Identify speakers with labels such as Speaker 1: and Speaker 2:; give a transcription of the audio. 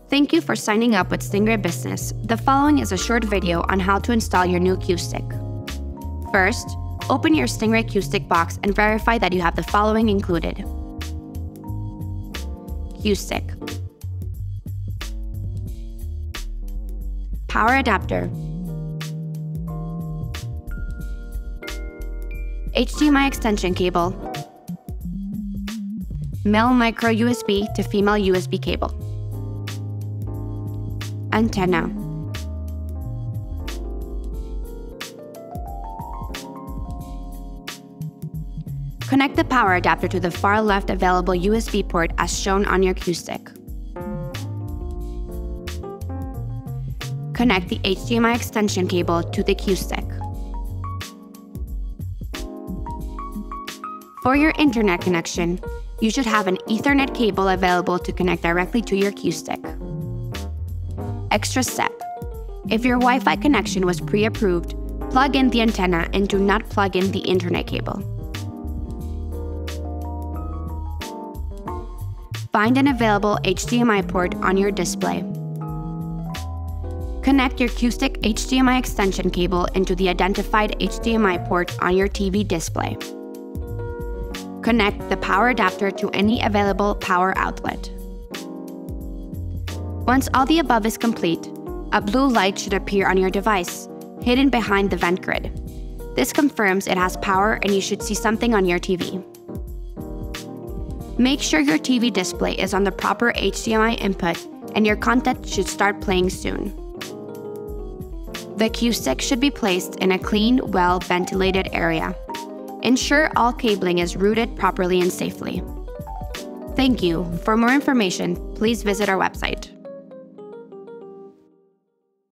Speaker 1: Thank you for signing up with Stingray Business. The following is a short video on how to install your new Cue Stick. First, open your Stingray Cue Stick box and verify that you have the following included: Cue Stick, power adapter, HDMI extension cable, male micro USB to female USB cable, antenna, connect the power adapter to the far left available USB port as shown on your Cue Stick. Connect the HDMI extension cable to the Cue Stick. For your internet connection, you should have an Ethernet cable available to connect directly to your Cue Stick. Extra step: if your Wi-Fi connection was pre-approved, plug in the antenna and do not plug in the internet cable. Find an available HDMI port on your display. Connect your Cue Stick HDMI extension cable into the identified HDMI port on your TV display. Connect the power adapter to any available power outlet. Once all the above is complete, a blue light should appear on your device, hidden behind the vent grid. This confirms it has power and you should see something on your TV. Make sure your TV display is on the proper HDMI input and your content should start playing soon. The Cue Stick should be placed in a clean, well-ventilated area. Ensure all cabling is routed properly and safely. Thank you. For more information, please visit our website.